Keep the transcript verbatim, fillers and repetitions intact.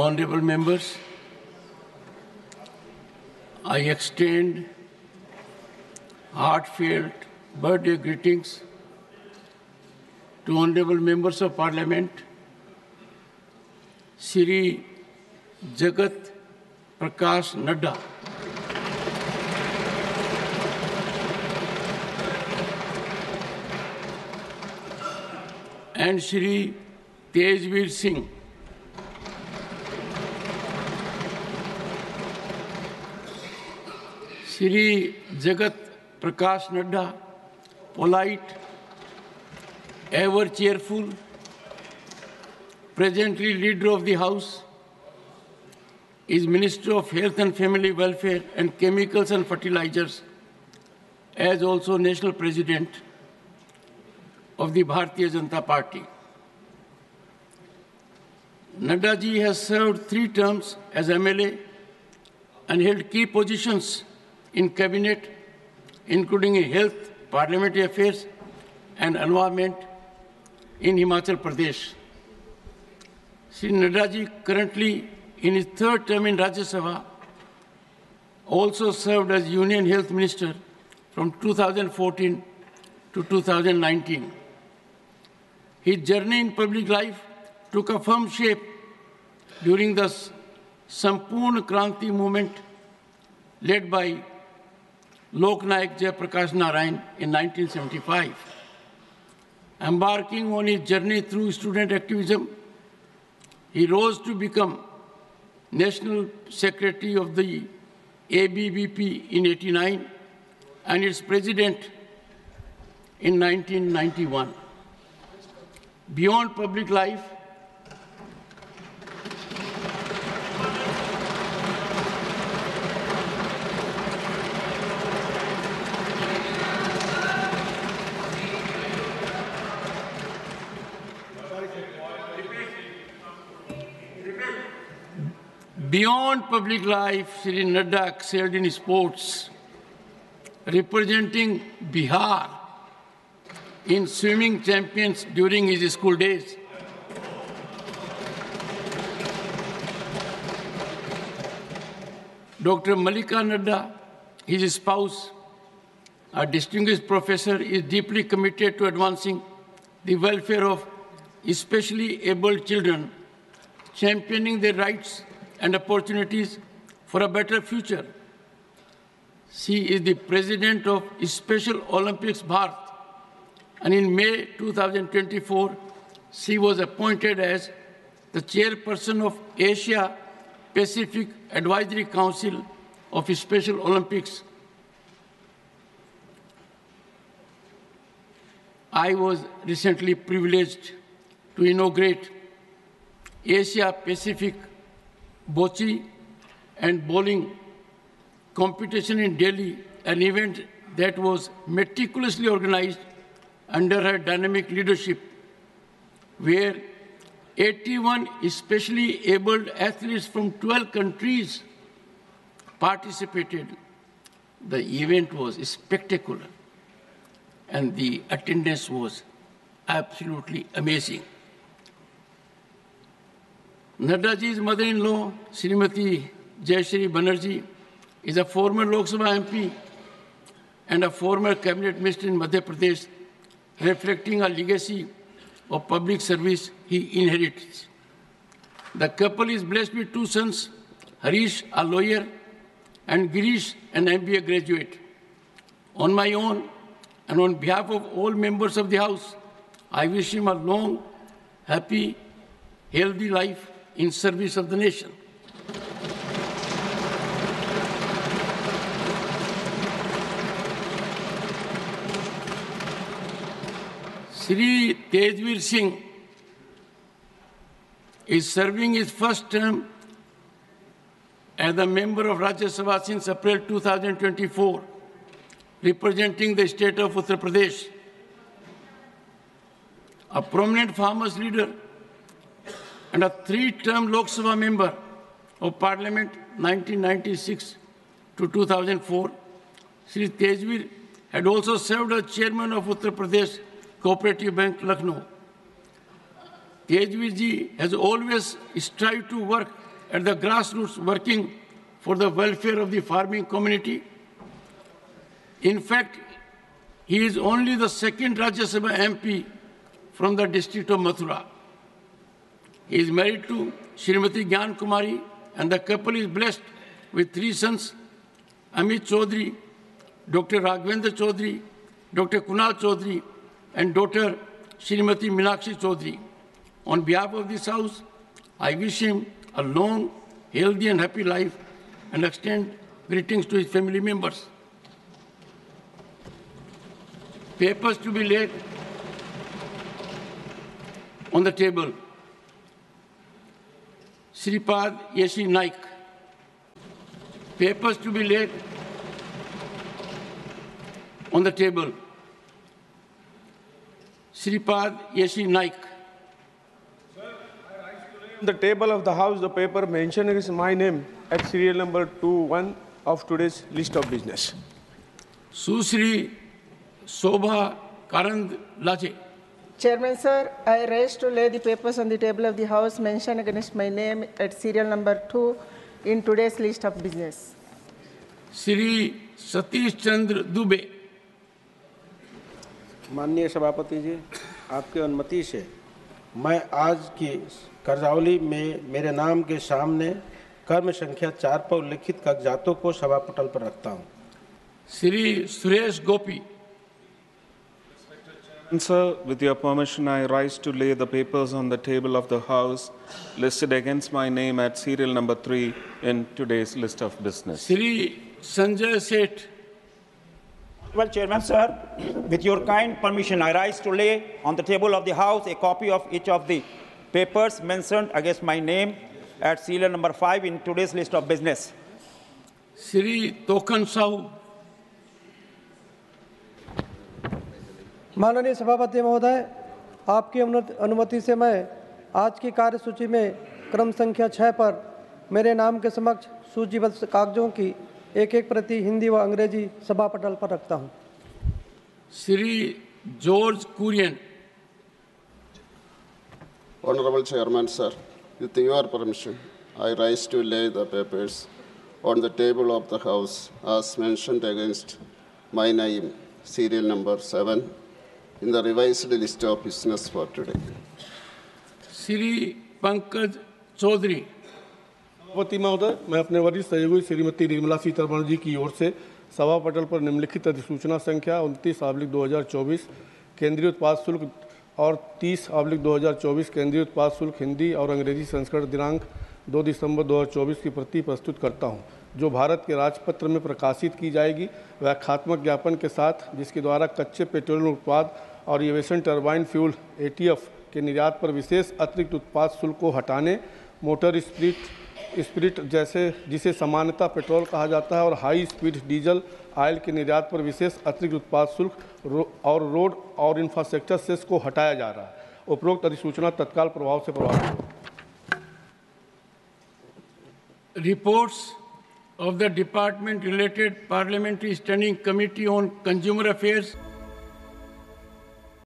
Honorable members, I extend heartfelt birthday greetings to Honorable Members of Parliament, Shri Jagat Prakash Nadda, and Shri Tejveer Singh. Shri Jagat Prakash Nadda, polite, ever cheerful, presently Leader of the House, is Minister of Health and Family Welfare and Chemicals and Fertilizers, as also National President of the Bharatiya Janata Party. Nadda ji has served three terms as M L A and held key positions in Cabinet, including in Health, Parliamentary Affairs and Environment in Himachal Pradesh. Shri Nadda ji, currently in his third term in Rajya Sabha, also served as Union Health Minister from two thousand fourteen to two thousand nineteen. His journey in public life took a firm shape during the Sampurna Kranti movement led by Lok Nayak Jayaprakash Narayan in nineteen seventy-five. Embarking on his journey through student activism, he rose to become National Secretary of the A B V P in eighty-nine and its President in nineteen ninety-one. Beyond public life, Beyond public life, Shri Nadda excelled in sports, representing Bihar in swimming champions during his school days. Doctor Malika Nadda, his spouse, a distinguished professor, is deeply committed to advancing the welfare of especially abled children, championing their rights and opportunities for a better future. She is the president of Special Olympics Bharat, and in May two thousand twenty-four, she was appointed as the chairperson of Asia Pacific Advisory Council of Special Olympics. I was recently privileged to inaugurate Asia Pacific Bocce and bowling competition in Delhi, an event that was meticulously organized under her dynamic leadership, where eighty-one especially abled athletes from twelve countries participated. The event was spectacular, and the attendance was absolutely amazing. Nadda ji's mother-in-law, Srimati Jayashree Banerjee, is a former Lok Sabha M P and a former cabinet minister in Madhya Pradesh, reflecting a legacy of public service he inherits. The couple is blessed with two sons, Harish, a lawyer, and Girish, an M B A graduate. On my own and on behalf of all members of the House, I wish him a long, happy, healthy life in service of the nation. Shri Tejveer Singh is serving his first term as a member of Rajya Sabha since April two thousand twenty-four, representing the state of Uttar Pradesh. A prominent farmers leader and a three-term Lok Sabha member of Parliament nineteen ninety-six to two thousand four, Shri Tejveer had also served as chairman of Uttar Pradesh Cooperative Bank, Lucknow. Tejveer has always strived to work at the grassroots, working for the welfare of the farming community. In fact, he is only the second Rajya Sabha M P from the district of Mathura. He is married to Srimati Gyan Kumari, and the couple is blessed with three sons, Amit Chaudhary, Doctor Raghavendra Chaudhary, Doctor Kunal Chaudhary, and daughter Srimati Meenakshi Chaudhary. On behalf of this House, I wish him a long, healthy and happy life and extend greetings to his family members. Papers to be laid on the table. Sripad Yeshi Naik. Papers to be laid on the table. Sripad Yeshi Naik. On the table of the House, the paper mentioning is my name at serial number two one of today's list of business. Susri Sobha Karand Laje. Chairman, sir, I rise to lay the papers on the table of the House mentioned against my name at serial number two in today's list of business. Sri Satish Chandra Dubey. माननीय सभापति जी, आपकी अनुमति से मैं आज की कार्यावली में मेरे नाम के सामने कर्म संख्या चार पर उल्लिखित कागजातों को सभा पटल पर रखता हूं। Sri Suresh Gopi. Sir, with your permission, I rise to lay the papers on the table of the House listed against my name at serial number three in today's list of business. Sri Sanjay Seth. Well, Chairman, sir, with your kind permission, I rise to lay on the table of the House a copy of each of the papers mentioned against my name at serial number five in today's list of business. Sri Tokan Sahu. माननीय सभापति महोदय, आपकी अनुमति से मैं आज की कार्यसूची में क्रम संख्या छह पर मेरे नाम के समक्ष सूचीबद्ध कागजों की एक एक प्रति हिंदी व अंग्रेजी सभा पटल पर रखता हूं। Sri George Kurian. Honorable Chairman, sir, with your permission, I rise to lay the papers on the table of the House as mentioned against my name, serial number seven, in the revised list of business for today. Sri Pankaj Chaudhary. सभापति महोदय, मैं अपने वरिष्ठ सहयोगी श्रीमती निर्मला सीतारमण जी की ओर से सभा पटल पर निम्नलिखित अधिसूचना संख्या उनतीस ऑब्लिक दो हज़ार चौबीस केंद्रीय उत्पाद शुल्क और तीस ऑब्लिक दो हज़ार चौबीस केंद्रीय उत्पाद शुल्क हिंदी और अंग्रेजी संस्करण दिनांक दो दिसंबर दो हज़ार चौबीस की प्रति प्रस्तुत करता हूं, जो भारत के राजपत्र में प्रकाशित की जाएगी व्याख्यात्मक ज्ञापन के साथ, जिसके द्वारा कच्चे पेट्रोलियम उत्पाद और aviation turbine fuel A T F के निर्यात पर विशेष अतिरिक्त उत्पाद शुल्क को हटाने, मोटर स्पिरिट स्पिरिट जैसे जिसे सामान्यतः पेट्रोल कहा जाता है और हाई स्पीड डीजल ऑयल के निर्यात पर विशेष अतिरिक्त उत्पाद शुल्क रो, और रोड और इंफ्रास्ट्रक्चर सेस को हटाया जा रहा है। उपरोक्त अधिसूचना तत्काल प्रभाव से प्रभावित हो। Reports of the Department Related Parliamentary Standing Committee on Consumer Affairs